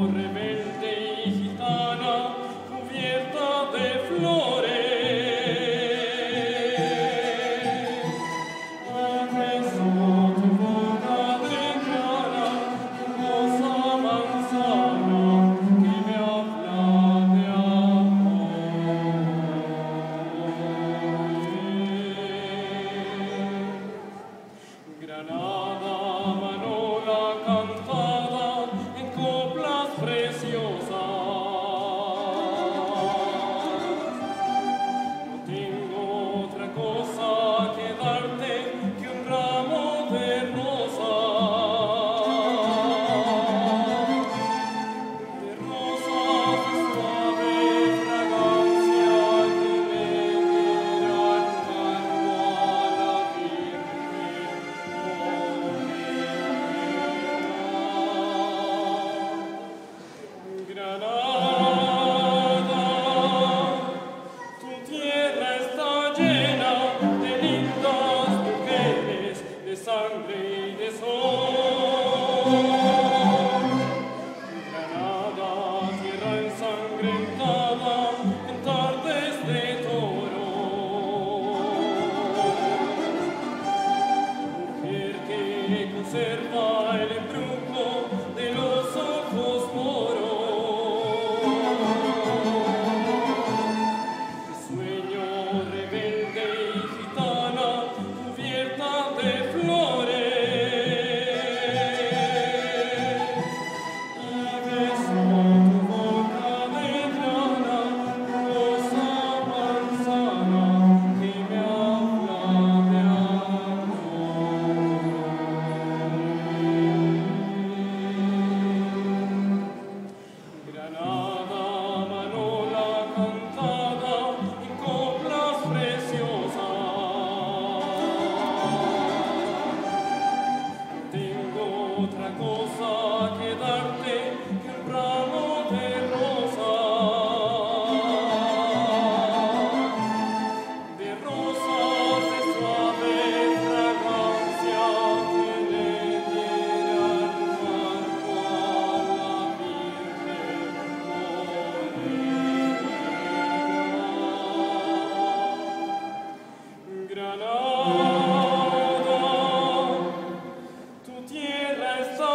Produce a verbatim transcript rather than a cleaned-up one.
rebelde y gitana, cubierta de flores. Adesso tu boca declara, hermosa manzana, que me habla de amor. Granada, Manola cantada en coplas preciosas. No tengo otra cosa que darte que un ramo de rosas, de rosas de suave fragancia que le dieran mango a la Virgen. Granada, tu tierra está llena de lindas mujeres, de sangre y de sol. Granada, tierra ensangrentada en tardes de toro. Mujer que conserva el embrujo de los ojos moros. De sueño rebelde y gitana, cubierta de flores. Y beso tu boca de grana, rosa manzana, que me habla de amor. Granada, Manola cantada en coplas preciosas. No tengo otra cosa que darte que un ramo de rosas, de rosas de suave fragancia que le dieran mango a la Virgen morena. Granada, tu tierra está